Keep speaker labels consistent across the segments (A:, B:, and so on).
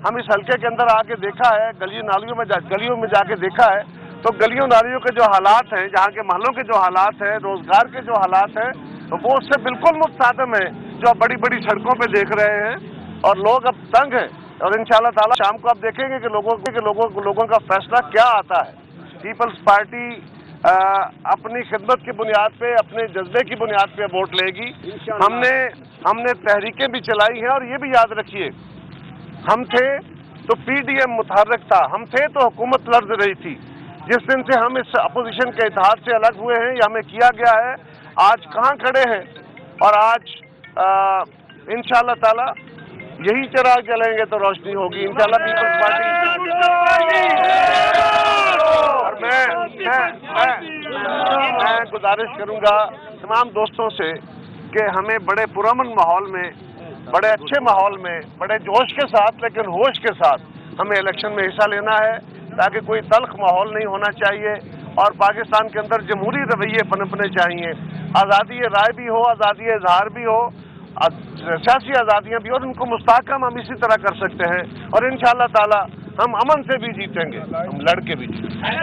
A: हम इस हल्के के अंदर आके देखा है, गलियों में जाके देखा है, तो गलियों नालियों के जो हालात हैं, जहाँ के महलों के जो हालात हैं, रोजगार के जो हालात हैं, वो उससे बिल्कुल मुतसादम है जो आप बड़ी बड़ी सड़कों पे देख रहे हैं। और लोग अब तंग हैं, और इंशाल्लाह ताला शाम को आप देखेंगे कि लोगों का फैसला क्या आता है। पीपल्स पार्टी अपनी खिदमत की बुनियाद पे, अपने जज्बे की बुनियाद पे वोट लेगी। हमने तहरीकें भी चलाई हैं, और ये भी याद रखिए, हम थे तो पीडीएम मुतहर्रिक था, हम थे तो हुकूमत लड़ रही थी। जिस दिन से हम इस अपोजिशन के इत्तेहाद से अलग हुए हैं, या हमें किया गया है, आज कहाँ खड़े हैं। और आज इंशाल्लाह ताला यही चिराग जलेंगे तो रोशनी होगी इंशाल्लाह पीपल्स पार्टी। और मैं गुजारिश करूंगा तमाम दोस्तों से कि हमें बड़े पुरअमन माहौल में, बड़े अच्छे माहौल में, बड़े जोश के साथ लेकिन होश के साथ हमें इलेक्शन में हिस्सा लेना है, ताकि कोई तल्ख माहौल नहीं होना चाहिए, और पाकिस्तान के अंदर जमहूरी रवैये पनपने चाहिए। आज़ादी राय भी हो, आज़ादी इजहार भी हो, सियासी आज़ादियाँ भी, और उनको मुस्तहकम हम इसी तरह कर सकते हैं। और इंशाअल्लाह ताला हम अमन से भी जीतेंगे, हम लड़ के भी जीतेंगे।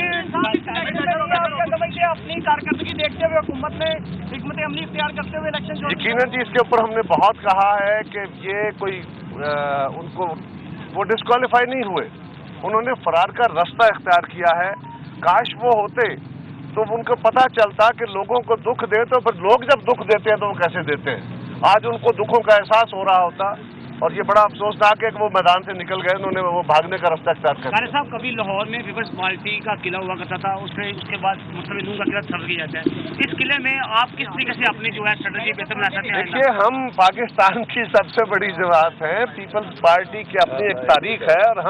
B: अपनी कारकर्दगी देखते हुए हुकूमत ने हिकमत अमली इख्तियार करते हुए इलेक्शन,
A: यकीनन जी इसके ऊपर हमने बहुत कहा है कि ये कोई उनको वो डिस्क्वालीफाई नहीं हुए, उन्होंने फरार का रास्ता इख्तियार किया है। काश वो होते तो उनको पता चलता कि लोगों को दुख दे, तो फिर लोग जब दुख देते हैं तो वो कैसे देते हैं। आज उनको दुखों का एहसास हो रहा होता, और ये बड़ा अफसोसनाक है कि वो मैदान से निकल गए, उन्होंने वो भागने का रास्ता इख्तियार कर लिया।
B: साहब, कभी लाहौर में पीपल्स पार्टी का किला हुआ करता था, उसके बाद मुस्लिम लीग का किला छड़ किया जाता है। इस किले में आप किस तरीके से अपनी जो है स्ट्रेटजी बेहतर बना सकते हैं?
A: देखिए, हम पाकिस्तान की सबसे बड़ी जमात है, पीपल्स पार्टी की अपनी एक तारीख है, और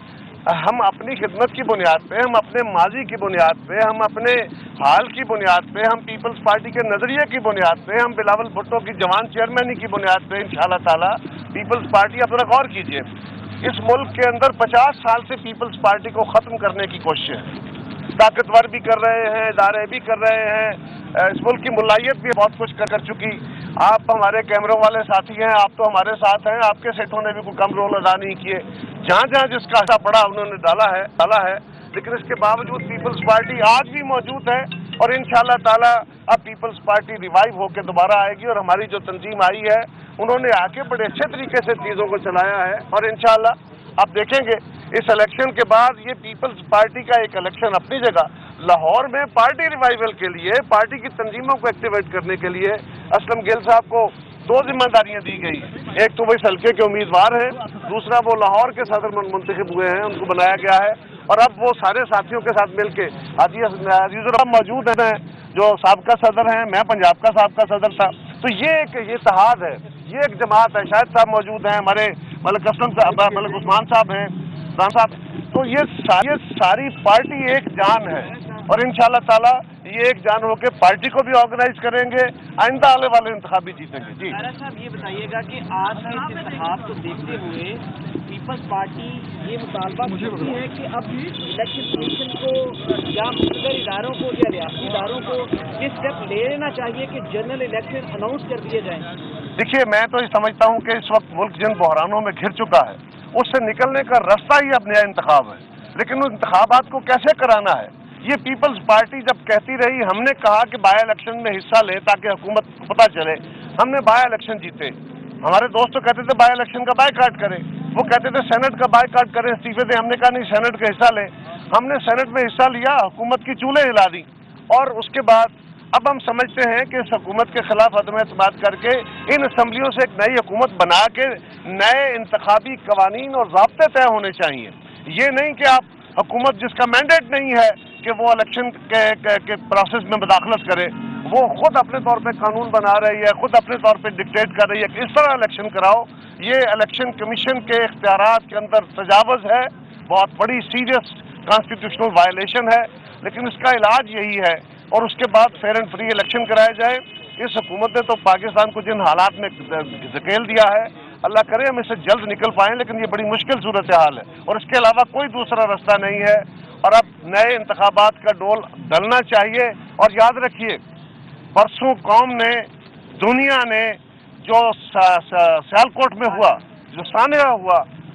A: हम अपनी खिदमत की बुनियाद पे, हम अपने माजी की बुनियाद पे, हम अपने हाल की बुनियाद पे, हम पीपल्स पार्टी के नज़रिए की बुनियाद पे, हम बिलावल भुट्टो की जवान चेयरमैनी की बुनियाद पे इंशाअल्लाह ताला पीपल्स पार्टी, आप जरा गौर कीजिए, इस मुल्क के अंदर 50 साल से पीपल्स पार्टी को ख़त्म करने की कोशिश है। ताकतवर भी कर रहे हैं, इदारे भी कर रहे हैं, इस मुल्क की मुलायत भी बहुत कुछ कर चुकी। आप हमारे कैमरों वाले साथी हैं, आप तो हमारे साथ हैं, आपके सेठों ने भी कोई कम रोल अदा नहीं किए। जहाँ जहाँ जिसका हिस्सा पड़ा उन्होंने डाला है, लेकिन इसके बावजूद पीपल्स पार्टी आज भी मौजूद है, और इंशाअल्लाह ताला अब पीपल्स पार्टी रिवाइव होकर दोबारा आएगी। और हमारी जो तंजीम आई है, उन्होंने आके बड़े अच्छे तरीके से चीज़ों को चलाया है, और इंशाअल्लाह आप देखेंगे इस इलेक्शन के बाद ये पीपल्स पार्टी का एक इलेक्शन अपनी जगह, लाहौर में पार्टी रिवाइवल के लिए, पार्टी की तंजीमों को एक्टिवेट करने के लिए असलम गिल साहब को 2 जिम्मेदारियां दी गई। एक तो वो इस हल्के के उम्मीदवार हैं, दूसरा वो लाहौर के सदर मुंतखब हुए हैं, उनको बनाया गया है, और अब वो सारे साथियों के साथ मिलके अजीज़ुर मौजूद हैं जो साबका सदर हैं, मैं पंजाब का साबका सदर था। तो ये एक इत्तेहाद है, ये एक जमात है। शाहिद साहब मौजूद हैं, हमारे मलिक उस्मान साहब हैं, साहब। तो ये सारी पार्टी एक जान है, और इंशाअल्लाह ताला ये एक जान होकर पार्टी को भी ऑर्गेनाइज करेंगे, आइंदा आने वाले इंतखाब भी जीतेंगे। जी
B: साहब, ये बताइएगा कि आज के इंतखाब को देखते हुए पीपल्स पार्टी ये मुतालबा करती है कि अब इलेक्शन कमीशन को या मुख्तलिफ इदारों को या रियासती इदारों को ये स्टेप ले लेना चाहिए कि जनरल इलेक्शन अनाउंस कर दिए जाएँ?
A: देखिए, मैं तो ये समझता हूँ कि इस वक्त मुल्क जिन बहरानों में घिर चुका है, उससे निकलने का रास्ता ही अब नया इंतखाब है। लेकिन उन इंतखाबात को कैसे कराना है, ये पीपल्स पार्टी जब कहती रही, हमने कहा कि बाय इलेक्शन में हिस्सा ले ताकि हुकूमत को पता चले, हमने बाय इलेक्शन जीते। हमारे दोस्त तो कहते थे बाय इलेक्शन का बायकाट करें, वो कहते थे सेनेट का बायकाट करें, इस्तीफे दें। हमने कहा नहीं, सेनेट का हिस्सा लें। हमने सेनेट में हिस्सा लिया, हुकूमत की चूल्हे हिला दी, और उसके बाद अब हम समझते हैं कि इस हुकूमत के खिलाफ अदम एतमाद करके इन असम्बलियों से एक नई हुकूमत बना के नए इंतखाबी कवानीन और ज़ाब्ते तय होने चाहिए। ये नहीं कि आप हुकूमत जिसका मैंडेट नहीं है कि वो इलेक्शन के प्रोसेस में मुदाखलत करे, वो खुद अपने तौर पे कानून बना रही है, खुद अपने तौर पे डिक्टेट कर रही है कि इस तरह इलेक्शन कराओ। ये इलेक्शन कमीशन के इख्तियारात के अंदर तजावुज़ है, बहुत बड़ी सीरियस कॉन्स्टिट्यूशनल वायलेशन है, लेकिन इसका इलाज यही है, और उसके बाद फेयर एंड फ्री इलेक्शन कराए जाए। इस हुकूमत ने तो पाकिस्तान को जिन हालात में धकेल दिया है, अल्लाह करे हम इससे जल्द निकल पाएँ, लेकिन ये बड़ी मुश्किल सूरत हाल है, और इसके अलावा कोई दूसरा रास्ता नहीं है। और अब नए इंतखाबात का डोल डलना चाहिए। और याद रखिए, परसों कौम ने, दुनिया ने जो सियालकोट में हुआ, जो सानिया हुआ,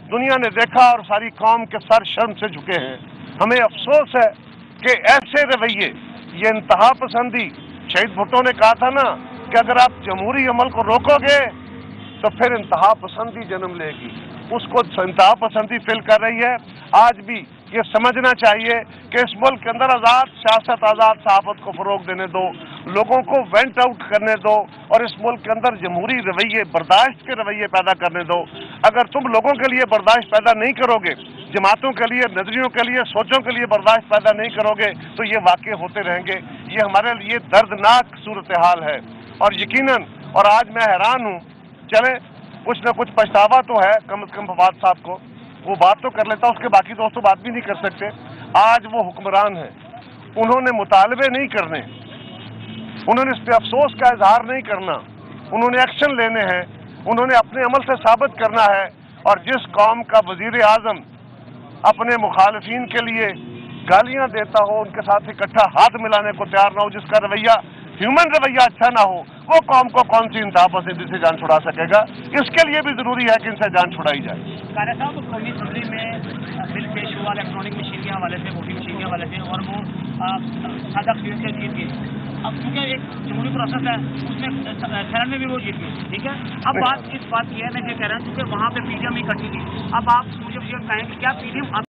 A: दुनिया ने देखा और सारी कौम के सर शर्म से झुके हैं। हमें अफसोस है कि ऐसे रवैये, ये इंतहा पसंदी, शहीद भुट्टो ने कहा था ना कि अगर आप जमहूरी अमल को रोकोगे तो फिर इंतहा पसंदी जन्म लेगी, उसको इंतहा पसंदी फिल कर रही है। आज भी ये समझना चाहिए कि इस मुल्क के अंदर आज़ाद सियासत, आज़ाद सहाफत को फ़रोग देने दो, लोगों को वेंट आउट करने दो और इस मुल्क के अंदर जमहूरी रवैये, बर्दाश्त के रवैये पैदा करने दो। अगर तुम लोगों के लिए बर्दाश्त पैदा नहीं करोगे, जमातों के लिए, नजरियों के लिए, सोचों के लिए बर्दाश्त पैदा नहीं करोगे तो ये वाक़े होते रहेंगे। ये हमारे लिए दर्दनाक सूरत हाल है और यकीनन, और आज मैं हैरान हूँ, चले कुछ न कुछ पछतावा तो है कम से कम फवाद साहब को, वो बात तो कर लेता, उसके बाकी दोस्त तो बात भी नहीं कर सकते। आज वो हुक्मरान है, उन्होंने मुतालबे नहीं करने, उन्होंने इस पे अफसोस का इजहार नहीं करना, उन्होंने एक्शन लेने हैं, उन्होंने अपने अमल से साबित करना है। और जिस कौम का वजीर आज़म अपने मुखालिफिन के लिए गालियां देता हो, उनके साथ इकट्ठा हाथ मिलाने को तैयार ना हो, जिसका रवैया ह्यूमन रवैया अच्छा ना हो, वो कौम को कौन सी इंतहा पसंदी से जान छुड़ा सकेगा। इसके लिए भी जरूरी है कि इनसे जान छुड़ाई जाए।
B: कारा साहब, तो कौमी असम्बली में बिल पेश हुआ इलेक्ट्रॉनिक मशीन के हवाले से, वोटिंग मशीन के हवाले से, और वो सादा अक्सरियत से जीत गए। अब क्योंकि एक जमहूरी प्रोसेस है, उसमें सेनेट में भी वो जीत गए, ठीक है। अब बात इस बात की है, मैं ये कह रहा हूँ क्योंकि वहाँ पे पीडीएम इकट्ठी थी। अब आप मुझे कहें कि क्या पीडीएम